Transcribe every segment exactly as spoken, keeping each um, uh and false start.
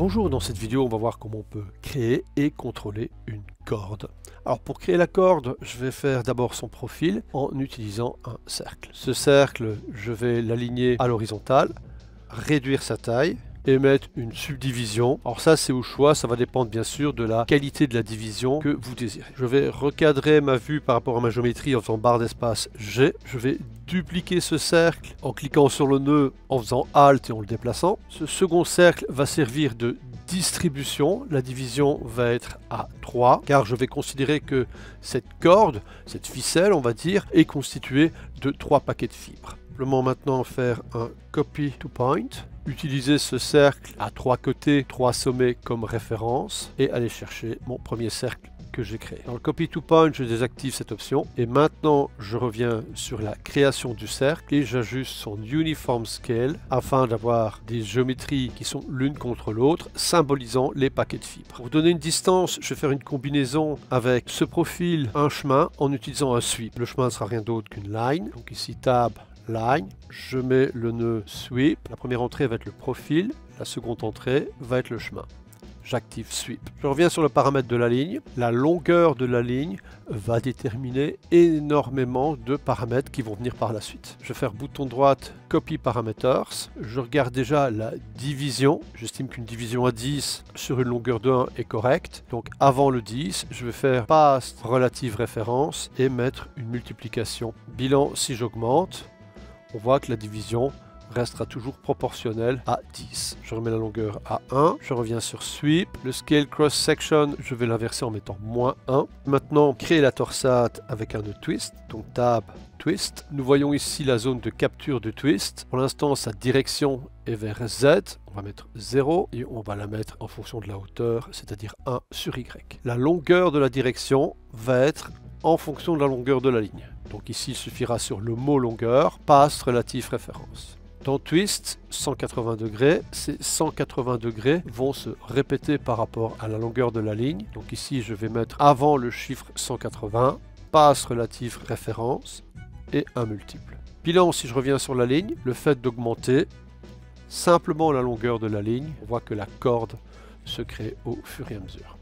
Bonjour, dans cette vidéo on va voir comment on peut créer et contrôler une corde. Alors pour créer la corde, je vais faire d'abord son profil en utilisant un cercle. Ce cercle, je vais l'aligner à l'horizontale, réduire sa taille et mettre une subdivision. Alors ça c'est au choix, ça va dépendre bien sûr de la qualité de la division que vous désirez. Je vais recadrer ma vue par rapport à ma géométrie en faisant barre d'espace G. Je vais dupliquer ce cercle en cliquant sur le nœud, en faisant Alt et en le déplaçant. Ce second cercle va servir de distribution. La division va être à trois car je vais considérer que cette corde, cette ficelle on va dire, est constituée de trois paquets de fibres. Simplement maintenant faire un copy to point. Utiliser ce cercle à trois côtés, trois sommets comme référence et aller chercher mon premier cercle que j'ai créé. Dans le copy to point, je désactive cette option et maintenant je reviens sur la création du cercle et j'ajuste son uniform scale afin d'avoir des géométries qui sont l'une contre l'autre, symbolisant les paquets de fibres. Pour donner une distance, je vais faire une combinaison avec ce profil, un chemin, en utilisant un sweep. Le chemin ne sera rien d'autre qu'une line. Donc ici tab, line, je mets le nœud sweep, la première entrée va être le profil, la seconde entrée va être le chemin. J'active sweep. Je reviens sur le paramètre de la ligne. La longueur de la ligne va déterminer énormément de paramètres qui vont venir par la suite. Je vais faire bouton droite, copy parameters. Je regarde déjà la division. J'estime qu'une division à dix sur une longueur de un est correcte. Donc avant le dix, je vais faire pass relative référence et mettre une multiplication. Bilan, si j'augmente, on voit que la division restera toujours proportionnelle à dix. Je remets la longueur à un, je reviens sur sweep, le scale cross section, je vais l'inverser en mettant moins un. Maintenant, créer la torsade avec un nœud twist, donc tab, twist. Nous voyons ici la zone de capture de twist. Pour l'instant, sa direction est vers Z, on va mettre zéro et on va la mettre en fonction de la hauteur, c'est-à-dire un sur Y. La longueur de la direction va être en fonction de la longueur de la ligne. Donc ici, il suffira sur le mot longueur, passe relatif référence. Dans Twist, cent quatre-vingts degrés, ces cent quatre-vingts degrés vont se répéter par rapport à la longueur de la ligne. Donc ici, je vais mettre avant le chiffre cent quatre-vingts, passe relatif référence et un multiple. Bilan, si je reviens sur la ligne, le fait d'augmenter simplement la longueur de la ligne, on voit que la corde se crée au fur et à mesure.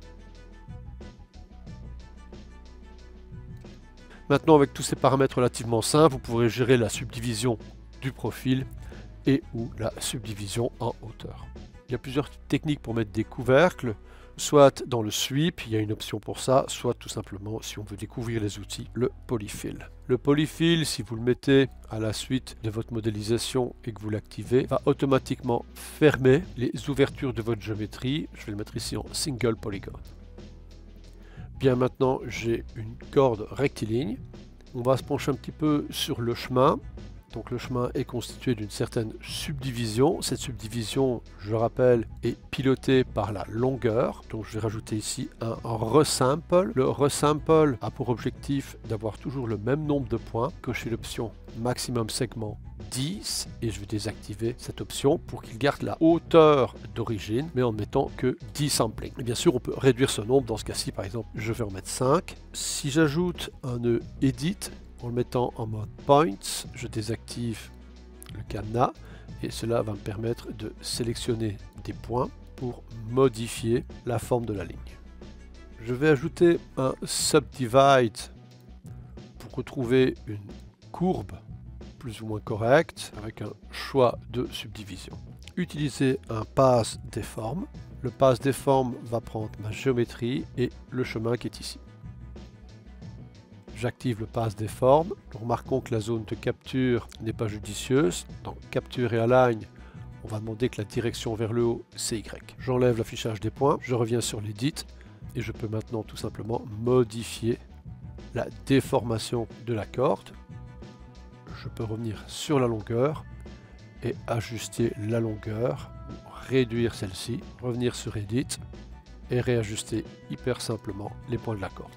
Maintenant, avec tous ces paramètres relativement simples, vous pourrez gérer la subdivision du profil et ou la subdivision en hauteur. Il y a plusieurs techniques pour mettre des couvercles, soit dans le sweep, il y a une option pour ça, soit tout simplement, si on veut découvrir les outils, le polyfill. Le polyfill, si vous le mettez à la suite de votre modélisation et que vous l'activez, va automatiquement fermer les ouvertures de votre géométrie. Je vais le mettre ici en single polygon. Bien, maintenant j'ai une corde rectiligne. On va se pencher un petit peu sur le chemin. Donc le chemin est constitué d'une certaine subdivision. Cette subdivision, je rappelle, est pilotée par la longueur. Donc je vais rajouter ici un resample. Le resample a pour objectif d'avoir toujours le même nombre de points. Cochez l'option maximum segment dix et je vais désactiver cette option pour qu'il garde la hauteur d'origine mais en mettant que dix sampling. Et bien sûr on peut réduire ce nombre. Dans ce cas-ci par exemple je vais en mettre cinq. Si j'ajoute un nœud edit en le mettant en mode points, je désactive le cadenas et cela va me permettre de sélectionner des points pour modifier la forme de la ligne. Je vais ajouter un subdivide pour retrouver une courbe plus ou moins correcte avec un choix de subdivision. Utiliser un pass deform. Le pass deform va prendre ma géométrie et le chemin qui est ici. J'active le pass deform. Remarquons que la zone de capture n'est pas judicieuse. Dans capture et align, on va demander que la direction vers le haut, c'est Y. J'enlève l'affichage des points, je reviens sur l'edit et je peux maintenant tout simplement modifier la déformation de la corde. Je peux revenir sur la longueur et ajuster la longueur, réduire celle-ci, revenir sur Edit et réajuster hyper simplement les points de la corde.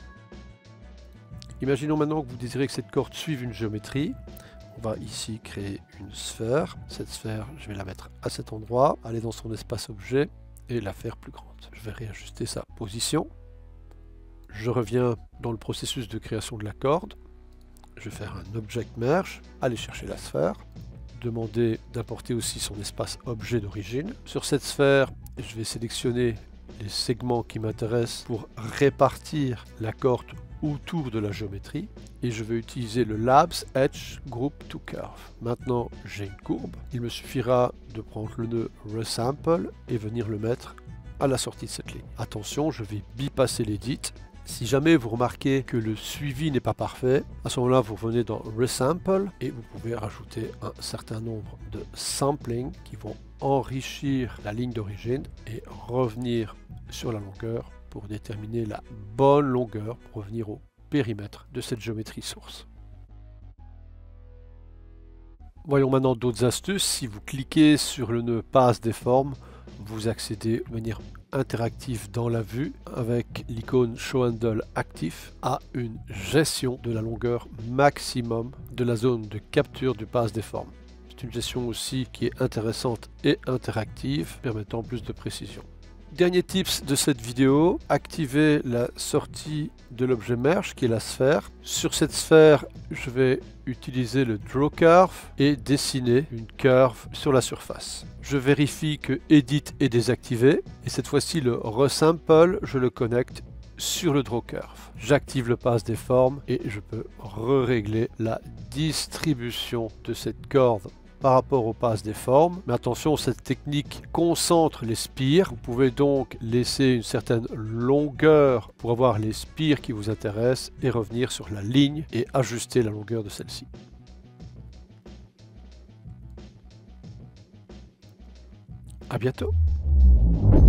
Imaginons maintenant que vous désirez que cette corde suive une géométrie. On va ici créer une sphère. Cette sphère, je vais la mettre à cet endroit, aller dans son espace objet et la faire plus grande. Je vais réajuster sa position. Je reviens dans le processus de création de la corde. Je vais faire un Object Merge, aller chercher la sphère. demander d'importer aussi son espace objet d'origine. Sur cette sphère, je vais sélectionner les segments qui m'intéressent pour répartir la corde autour de la géométrie et je vais utiliser le Labs Edge Group to Curve. Maintenant j'ai une courbe, il me suffira de prendre le nœud Resample et venir le mettre à la sortie de cette ligne. Attention, je vais bypasser l'edit. Si jamais vous remarquez que le suivi n'est pas parfait, à ce moment-là vous revenez dans Resample et vous pouvez rajouter un certain nombre de sampling qui vont enrichir la ligne d'origine et revenir sur la longueur pour déterminer la bonne longueur pour revenir au périmètre de cette géométrie source. Voyons maintenant d'autres astuces. Si vous cliquez sur le nœud Passe des formes, vous accédez de manière interactive dans la vue avec l'icône Show Handle actif à une gestion de la longueur maximum de la zone de capture du passe des formes. C'est une gestion aussi qui est intéressante et interactive, permettant plus de précision. Dernier tips de cette vidéo, activez la sortie de l'objet Merge qui est la sphère. Sur cette sphère, je vais utiliser le Draw Curve et dessiner une curve sur la surface. Je vérifie que Edit est désactivé et cette fois-ci le Resample, je le connecte sur le Draw Curve. J'active le passe des formes et je peux régler la distribution de cette corde par rapport au passe des formes. Mais attention, cette technique concentre les spires. Vous pouvez donc laisser une certaine longueur pour avoir les spires qui vous intéressent et revenir sur la ligne et ajuster la longueur de celle-ci. À bientôt.